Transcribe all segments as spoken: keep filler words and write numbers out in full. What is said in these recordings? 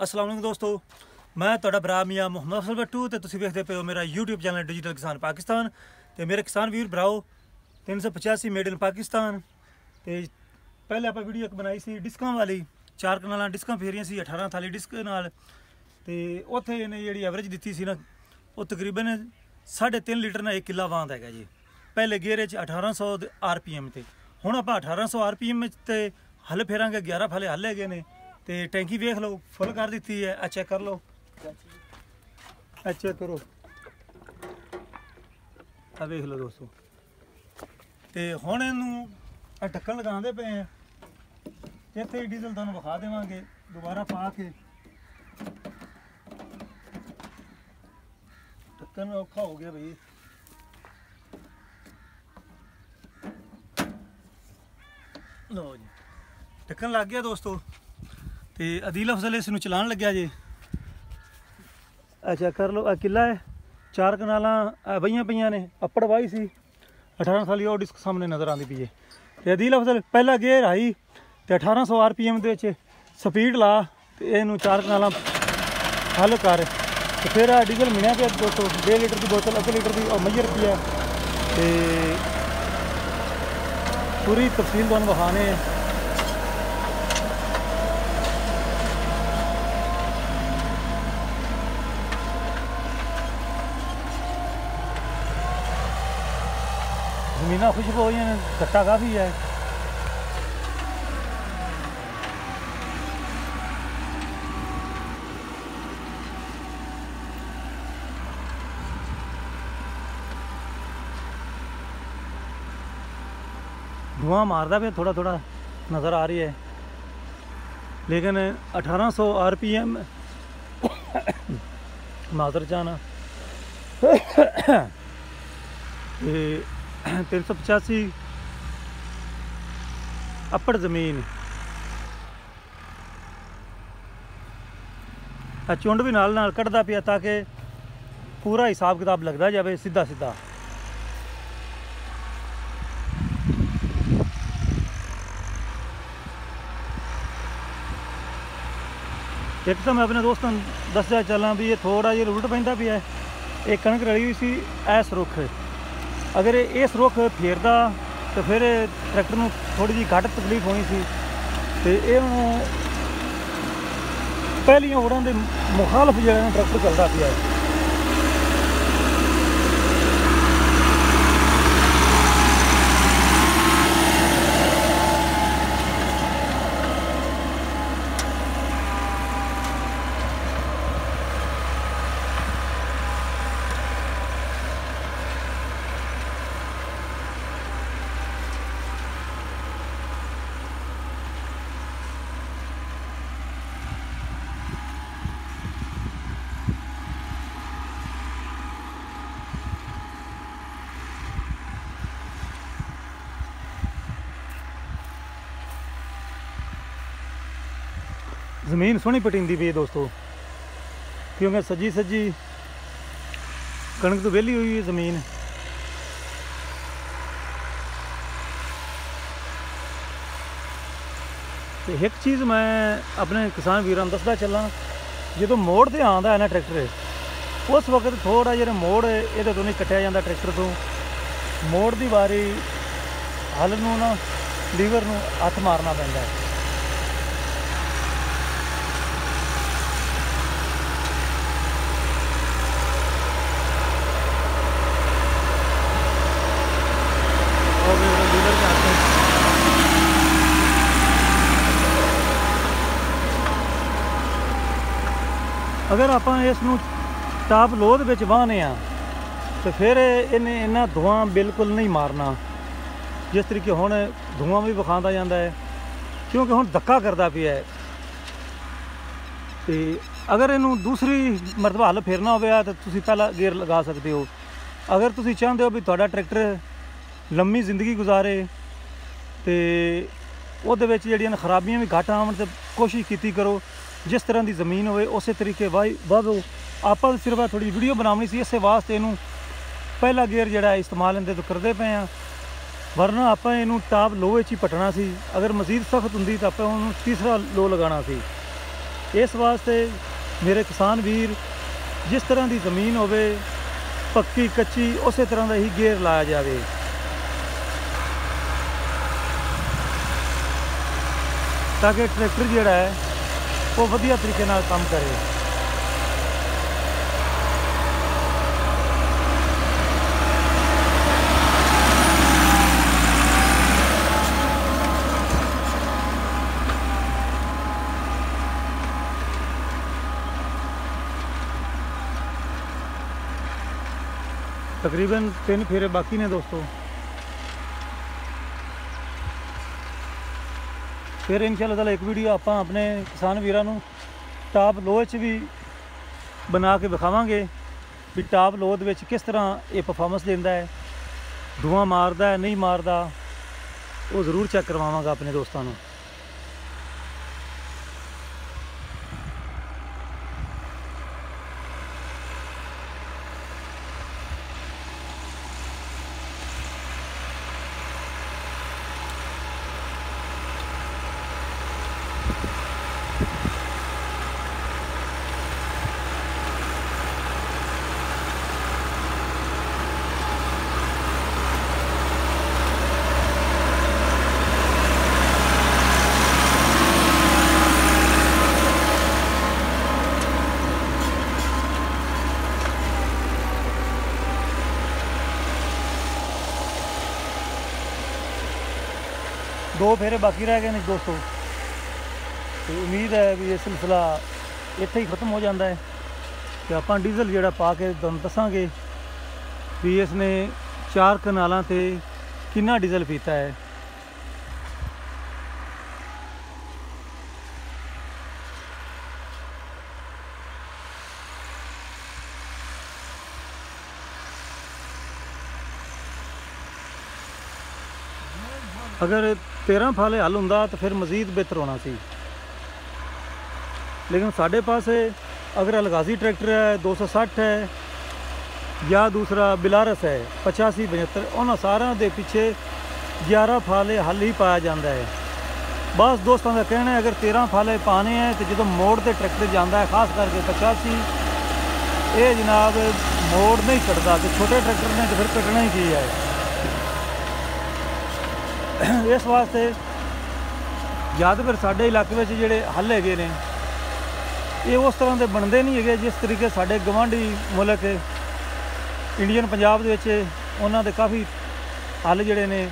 अस्सलाम वालेकुम दोस्तों, मैं तुहाडा भरा मियाँ मुहम्मद अफसल भट्टू तो तुसीं वेखदे पे हो मेरा यूट्यूब चैनल डिजिटल किसान पाकिस्तान। तो मेरे किसान वीर भराओ तीन सौ पचासी मेड इन पाकिस्तान। तो पहले आप वीडियो एक बनाई सी डिस्कां वाली, चार कनाल डिस्कां फेरियां सी अठारह थाली डिस्क नाल। तो उत्थे इन्हें जी एवरेज दी सी ना वो तकरीबन साढ़े तीन लीटर ना एक किला वांद है जी। पहले गेयर अठारह सौ आर पी एम तो हुण आप अठारह सौ आर पी एम तो हल फेरांगे ग्यारह फाले हल है ने। तो टैंकी वेख लो फुल कर दी है, आ चेक कर लो, आ चेक करो, आ वेख लो दोस्तों। तो हुण इनू ढक्कन लगाते पे हैं, इत्थे डीजल तुहानूं विखा देवांगे दोबारा पा के। ढक्कन औखा हो गया भाई, लो जी ढक्कन लग गया दोस्तों। तो अदील अफजल इस चलान लग्या जी। अच्छा कर लो, आ किला है, चार कनाल बहियां पईयां ने, अप्पड़ वाही सी अठारह साली और डिस्क सामने नज़र आती पई है। तो अदील अफजल पहला गेयर आई तो अठारह सौ आर पी एम के स्पीड ला तो इनू चार कनाल हल कर। तो फिर डीजल मिलया पे दोस्तों डेढ़ लीटर की बोतल अद्ध लीटर की और मईयर की है। तो पूरी तफसील तुहानूं विखाने जमीन खुशक हो गई, कट्टा काफ़ी है। धुआं मारदा पे थोड़ा थोड़ा नज़र आ रही है, लेकिन अठारह सौ आर पी एम माजर जाना तीन सौ पचासी अप्पड़ जमीन चुंड भी नाल नाल कढ़दा पिया ताकि पूरा हिसाब किताब लगता जाए सीधा सीधा। एक तो मैं अपने दोस्तों दसया चला भी ये थोड़ा जिहा उल्ट पैंदा पिया है। ये कणक रली हुई सी इस रुख, अगर इस रुख फेरदा तो फिर ट्रैक्टर में थोड़ी जी घट तकलीफ होनी सी। तो ये पहलियां ओड़ां दे मुखालफ जो ट्रैक्टर चलता पिया है। जमीन सोहनी पटींदी पई है दोस्तों, क्योंकि सजी सजी कणक तो वेली हुई है जमीन। तो एक चीज़ मैं अपने किसान वीरां नूं दसदा चलां, जो मोड़ ते आंदा है ना ट्रैक्टर उस वक्त थोड़ा जिहा मोड़ ये तो नहीं कट्टिया जाता ट्रैक्टर तो, मोड़ की वारी हल नूं ना लीवर नूं हथ मारना पैंदा है। अगर आप इस टाप लोध में वाहने तो फिर इन्हें इन्ना धुआं बिल्कुल नहीं मारना जिस तरीके हुण धुआं भी विखांदा जाता है, क्योंकि हुण धक्का करता पिया है। तो अगर इनू दूसरी मरतबा हल फेरना हो तो तुसीं पहला गेयर लगा सकते हो। अगर तुसीं चाहते हो भी तुहाडा ट्रैक्टर लंबी जिंदगी गुजारे तो उहदे विच जिहड़ियां खराबियां भी घट आवन तो कोशिश कीती करो जिस तरह की जमीन हो उस तरीके वाही वाहो। आप सिर्फ थोड़ी वीडियो बनानी सी, इस वास्ते इनू पहला गेयर जिहड़ा इस्तेमाल इहदे तो करते पे हैं। वरना आप इनू टाप लोहे च ही पटना सी। अगर मजीद सख्त होंगी तो आप तीसरा लो लगाना सी। इस वास्ते मेरे किसान वीर जिस तरह की ज़मीन होवे पक्की कच्ची उस तरह का ही गेर लाया जाए ताकि ट्रैक्टर जिहड़ा है वो वधिया तरीके नाल काम करे। तकरीबन तीन फेरे बाकी ने दोस्तों, फिर इंशाअल्लाह ताला एक वीडियो आप अपने किसान वीरां नूं टॉप लोह च भी बना के विखावांगे भी टॉप लोह दे विच किस तरह ये परफॉर्मेंस देंदा है, धुआं मारदा है नहीं मारदा, वो ज़रूर चेक करवावांगा अपने दोस्तों नूं। दो फेरे बाकी रह गए ने दोस्तों, तो उम्मीद है भी ये सिलसिला इत्थे ही खत्म हो जाता है कि आप डीजल जोड़ा पा के तुहानूं दसांगे भी इसने चार कनालों से कितना डीजल पीता है। अगर तेरह फाले हल होंदा तो फिर मज़ीद बेहतर होना सी, लेकिन साढ़े पास अगर अलगाजी ट्रैक्टर है दो सौ सठ है या दूसरा बिलारस है पचासी पचहत्तर, उन्होंने सारा दे पीछे ग्यारह फाले हल ही पाया जाता है। बस दोस्तों का कहना है अगर तेरह फाले पाने हैं तो जो मोड़ से ट्रैक्टर जाता है खास करके पचासी, ये जनाब मोड़ नहीं कटता, तो छोटे ट्रैक्टर ने तो फिर कटना ही की है। इस वास्ते या तो फिर साढ़े इलाके में जोड़े हल है ने ये उस तरह के बनते नहीं है जिस तरीके साढ़े गवांढी मुल्क इंडियन पंजाब उन्होंने काफ़ी हल जोड़े ने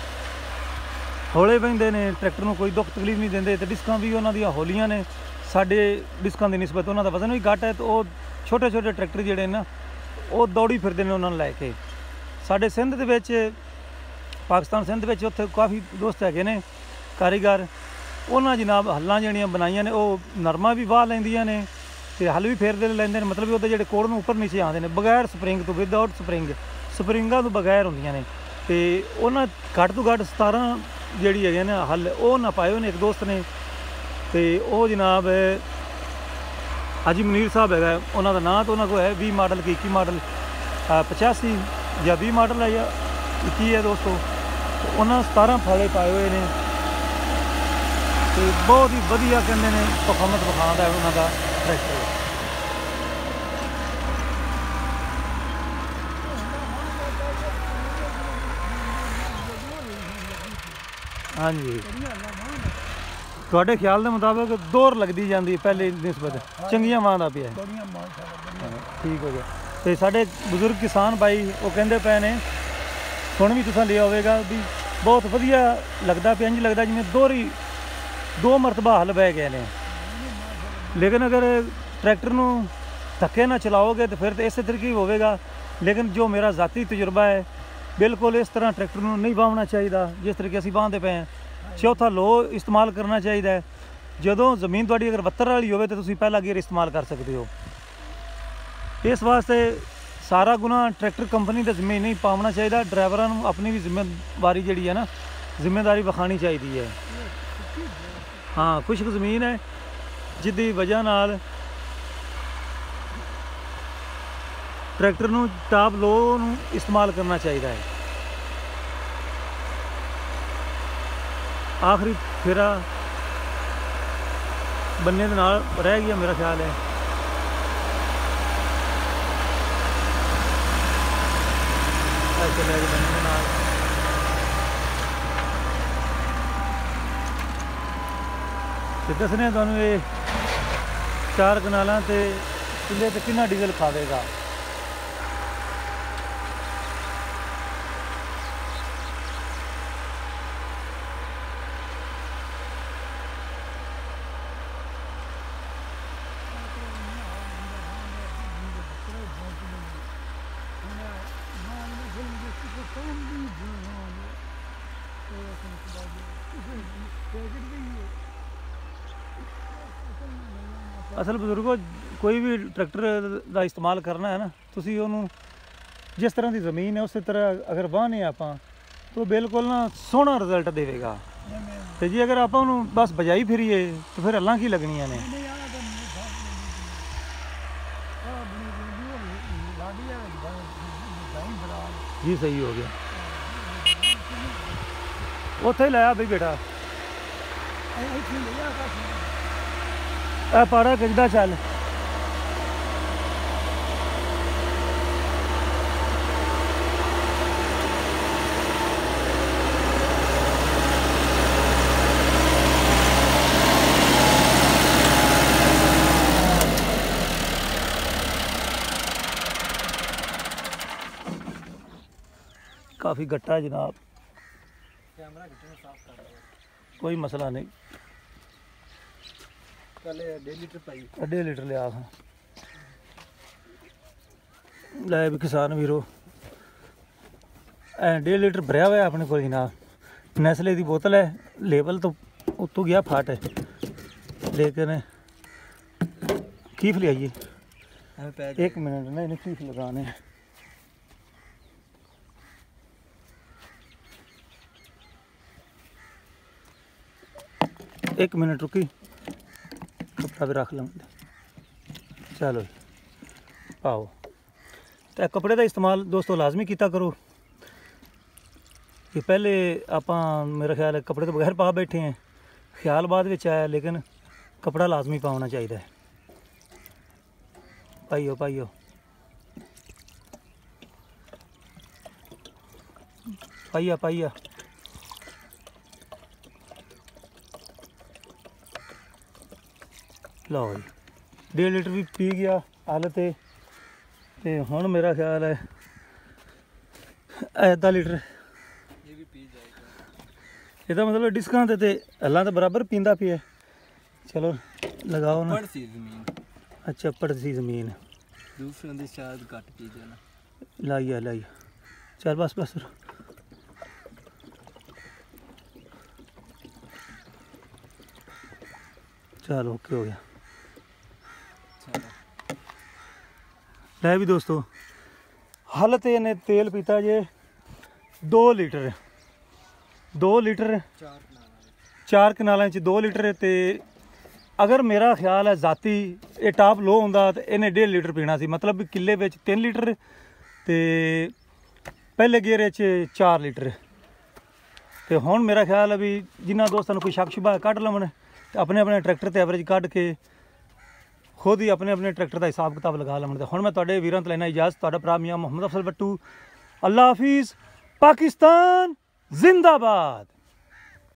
हौले बहते हैं, ट्रैक्टर में कोई दुख तकलीफ नहीं देंगे, तो डिस्कां भी उन्होंने हौलियां ने, साढ़े डिस्कां की निस्बत उन्होंने वजन भी घट है, तो वो छोटे छोटे ट्रैक्टर जोड़े ना वो दौड़ी फिरते हैं उन्होंने लैके। साढ़े सिंध के पाकिस्तान सिंध में उत्थे काफ़ी दोस्त है ने कारीगर, उन्होंने जनाब हल्लां जड़ियाँ बनाइया ने, वो नरमा भी वाह लैंदियां ने तो हल भी फेरते लेंदे ने, मतलब वो जो कोड़ में उपर नीचे आते हैं बगैर स्प्रिंग तो विदाउट स्प्रिंग, स्प्रिंगा तो बगैर होंदियां ने, तो उन्हें घट तो घट सतारह जी है ना हल वो ना पाए उन्हें एक दोस्त ने, तो वो जनाब हाजी मुनीर साहब है उन्होंने नाम, तो उन्होंने को है भी मॉडल की इक्की मॉडल पचासी या भी मॉडल है या इक्की है दोस्तों, तो उन्होंने सतारह फाले पाए हुए हैं, तो बहुत ही वधिया कहते हैं परफॉर्मेंस विखाता है उन्होंने ट्रैक्टर। हाँ जी, थोड़े ख्याल के मुताबिक दौर लगती जाती है पहले निस्बत चंगिया मां का पिया ठीक हो गया। तो साढ़े बजुर्ग किसान भाई वो कहते पे ने सुन भी तुसा लिया होगा भी बहुत वधिया लगता पे, इंज लगता जिमें दोहरी दो मरतबा हल बह गए हैं, लेकिन अगर ट्रैक्टर नूं धक्के ना चलाओगे तो फिर तो इस तरीके होगा, लेकिन जो मेरा ज़ाती तजुर्बा है बिल्कुल इस तरह ट्रैक्टर नूं नहीं बाहना चाहिए जिस तरीके असीं बांधते पे हैं। चौथा लो इस्तेमाल करना चाहिए, जदों जमीन तुहाडी अगर बत्तर वाली होवे तो तुसीं पहला गियर इस्तेमाल कर सकते हो। इस वास्ते सारा गुना ट्रैक्टर कंपनी के जिम्मे नहीं पाना चाहिए, ड्राइवरां नूं अपनी भी जिम्मेवारी जिहड़ी है ना जिम्मेदारी विखानी चाहिए है। हाँ, खुश्क ज़मीन है जिसकी वजह नाल ट्रैक्टर नूं टॉप लो नूं इस्तेमाल करना चाहिए है। आखिरी फेरा ਬੰਨੇ ਦੇ ਨਾਲ ਰਹਿ ਗਿਆ ਮੇਰਾ ਖਿਆਲ ਹੈ। ऐसे ले के बनने के नाल ते दसने तुहानू ये चार कनालां ते चुल्हे ते कितना डीजल खावेगा। असल बजुर्गो कोई भी ट्रैक्टर का इस्तेमाल करना है ना, तुसी ओनू जिस तरह की ज़मीन है उस तरह अगर वाहने आपां तो बिल्कुल ना सोहना रिजल्ट देगा। तो जी अगर आप बस बजाई फिरीए तो फिर अल्लाह की लगनियां ने। जी सही हो गया, उत्थे ही लाया बई बेटा आ पाड़ा खिचदा चल। काफ़ी गट्टा है जनाब, कोई मसला नहीं। डेढ़ लीटर लिया लै भी किसान वीरो डेढ़ लीटर भरिया हुआ अपने को जनाब। नेस्ले की बोतल है, लेबल तो उत्तों गया फट है, लेकिन कीफ ले आइए एक मिनट ना, इन्हें कीफ लगाने हैं। एक मिनट रुकी, कपड़ा भी रख लेंगे। चलो पाओ, तो कपड़े का इस्तेमाल दोस्तों लाजमी किया करो। कि पहले आप मेरा ख्याल है कपड़े तो बगैर पा बैठे हैं, ख्याल बाद में आया, लेकिन कपड़ा लाजमी पाना चाहिए। पाइयो पाइयो पाइया पाइया लो जी, डेढ़ लीटर भी पी गया हालत है। तो हुण मेरा ख्याल है अद्धा लीटर ये भी पी जाएगा। ਇਹਦਾ मतलब डिस्कां ते ते अल्लाह तो बराबर पींदा पिया। चलो लगाओ ना। पड़सी जमीन, अच्छा पड़सी जमीन, दूसरे दी शायद घट पी देना। लाइया लाइया, चल बस बस चलो ओके हो गया। लै भी दोस्तों हालत इन्हें तेल पीता जे दो लीटर दो लीटर चार कनालों च दो लीटर। तो अगर मेरा ख्याल है जाती ये टाप लो होंदा तो इन्हें डेढ़ लीटर पीना सी, मतलब किले में तीन लीटर तो पहले गेरे च चार लीटर। तो हुण मेरा ख्याल है भी जिन्होंने दोस्तों कोई शक शुबा कढ़ लवन, अपने अपने ट्रैक्टर ते एवरेज कढ़ के खुद ही अपने अपने ट्रैक्टर का हिसाब किताब लगा लवन। हुण मैं तुहाडे वीरां तो लेना इजाजत, तुहाडा भरा मियां मोहम्मद अफसल बट्टू। अल्लाह हाफिज़, पाकिस्तान जिंदाबाद।